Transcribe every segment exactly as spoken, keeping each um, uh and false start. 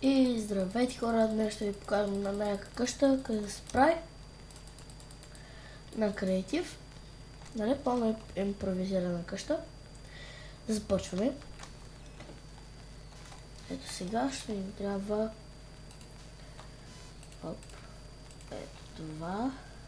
И здравейте хора, днес ще ви покажем на някаква къща, къде се прави на креатив. Нали, пълно импровизирана къща. Да започваме. Ето сега ще ни трябва оп, ето това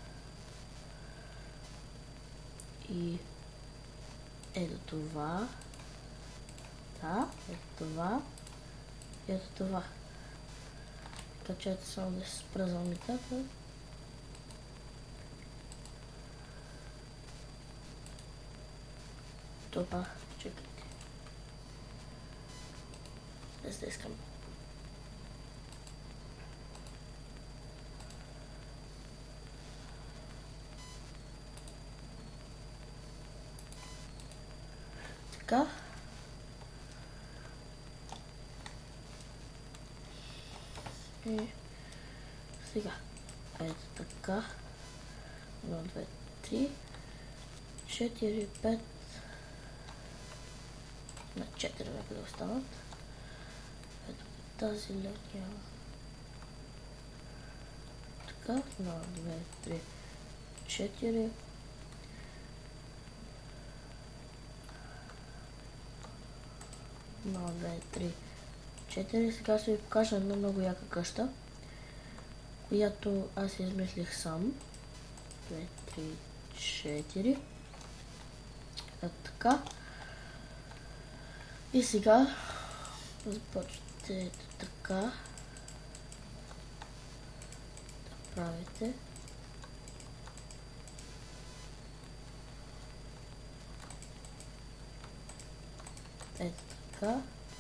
и ето това, да, ето това и ето това. Така че ето само да се спра за митата. Това, чекайте. Аз да искам. Така. И сега. Ето така. едно, две, три, четири, пет. На четири нека да останат. Ето тази линия. Така. едно, две, три, четири. едно, две, три, четири. Сега ще ви покажа една много яка къща, която аз измислих сам. две, три, четири. Ето така. И сега започвате ето така да правите. Ето така.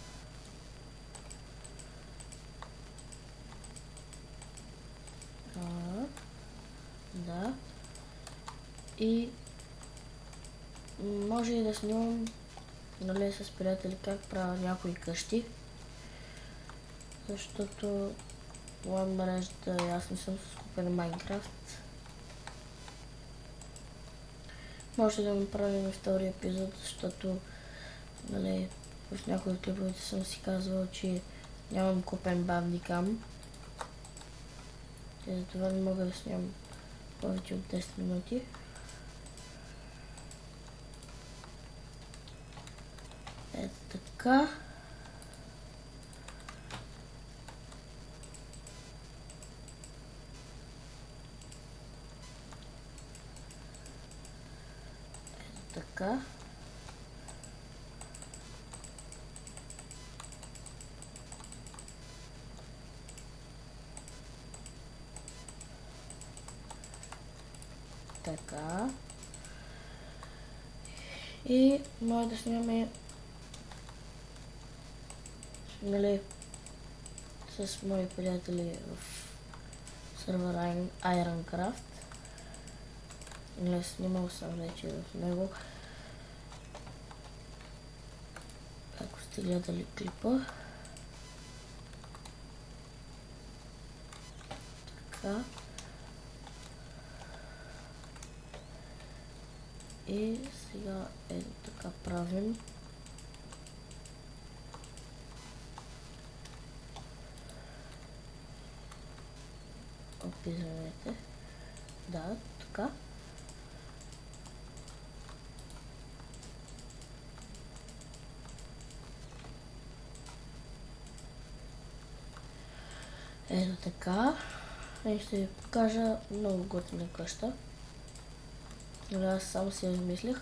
А, да. И може и да снимам, нали, с приятели как правя някои къщи, защото моя мрежата, аз не съм с купен Майнкрафт. Може да направим втори епизод, защото, нали, в някои от клиповете съм си казвал, че нямам купен бандикам. И затова не мога да снимам повече от десет минути. Ето така. Ето така. Така. И може да снимаме, нали, с мои приятели в сервер Ironcraft. Нали, снимал съм вече в него. Ако сте гледали клипа. Така. И сега ето така правим. Описвайте. Да, така. Ето така. И ще ви покажа много готина къща. Аз само си я измислих.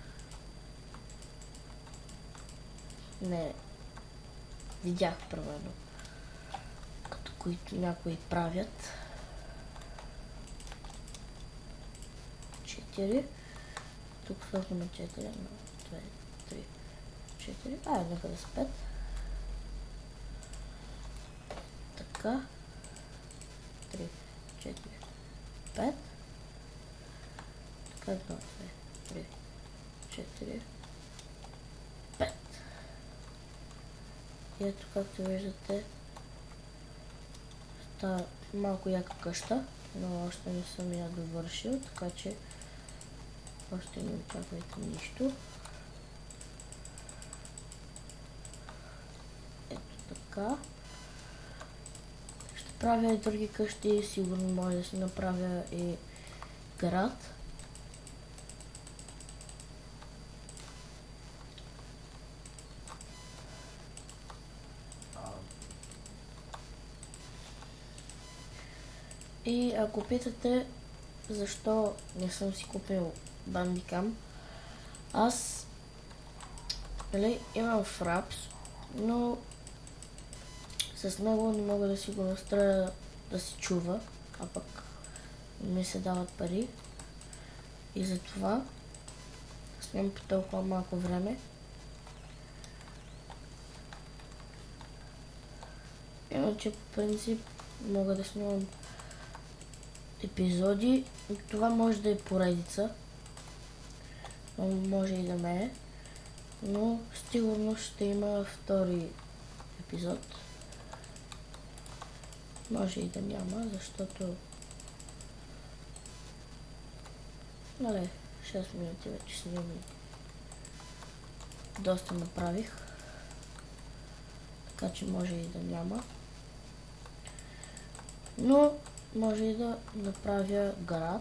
Не. Видях примерно, като които някои правят. четири. Тук сложим четири. едно, две, три, четири. А, нека да са пет. Така. три, четири, пет. едно, две, три, четири, пет. И ето, както виждате, става малко яка къща, но още не съм я довършил, така че още не очаквайте нищо. Ето така. правя и други къщи, сигурно може да си направя и град. И ако питате защо не съм си купил Bandicam, аз нали, имам Fraps, но с него не мога да си го настроя да си чува, а пък ми се дават пари. И затова снимам по толкова малко време. Иначе по принцип мога да снимам епизоди. Това може да е поредица, но може и да не е. Но сигурно ще има втори епизод. Може и да няма, защото нали, шест минути вече снимам и доста направих. Така че може и да няма. Но може и да направя град.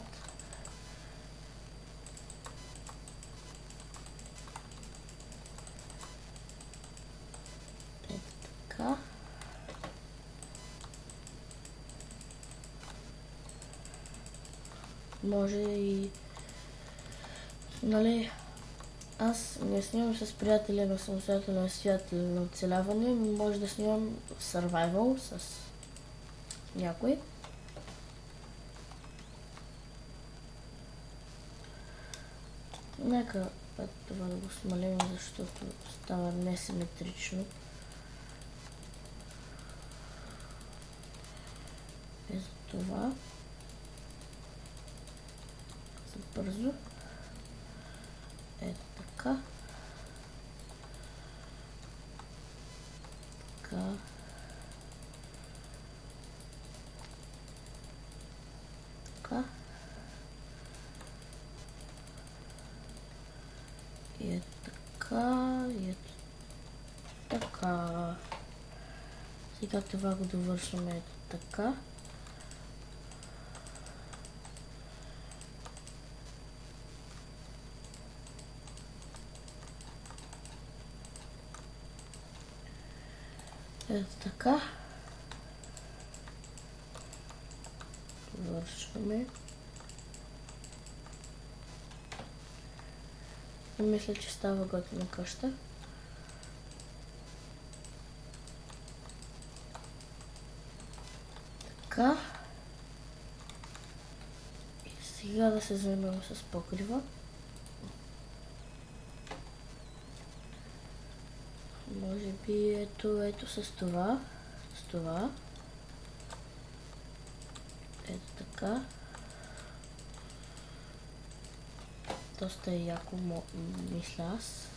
Ето така. Може и нали, аз не снимам с приятели на самостоятелен свят или на оцеляване, може да снимам survival с някой. Нека това да го смалим, защото става несиметрично. И за това за бързо. Ето така. Така. Така. И ето така. И ето така. Сега това го довършваме ето така. Ето така. Довършваме. И мисля, че става готина къща. Така. И сега да се занимавам с покрива. Може би ето, ето с това. С това. Ето така. Доста е яко, мисля аз.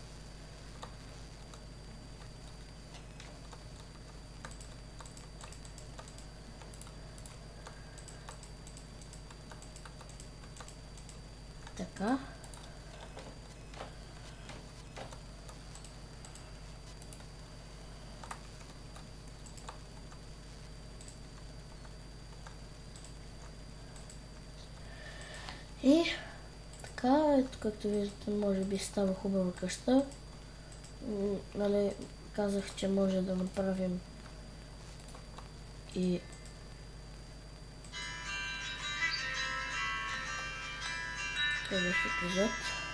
Така. И така, ето както виждате, може би става хубава къща. Нали, казах, че може да направим и следващия епизод.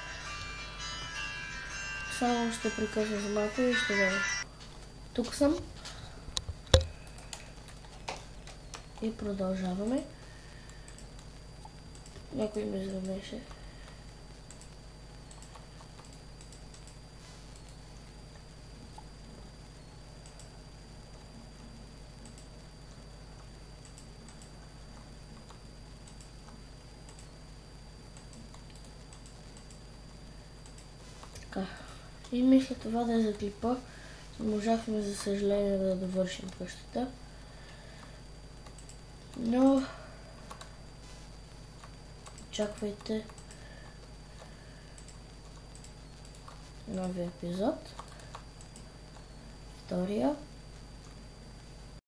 Само ще прекъсна за малко и ще дам. Тук съм. И продължаваме. Някой ме звънеше. Така. И мисля това да е за клипа. Можахме за съжаление да довършим къщата. Но очаквайте новия епизод. Втория.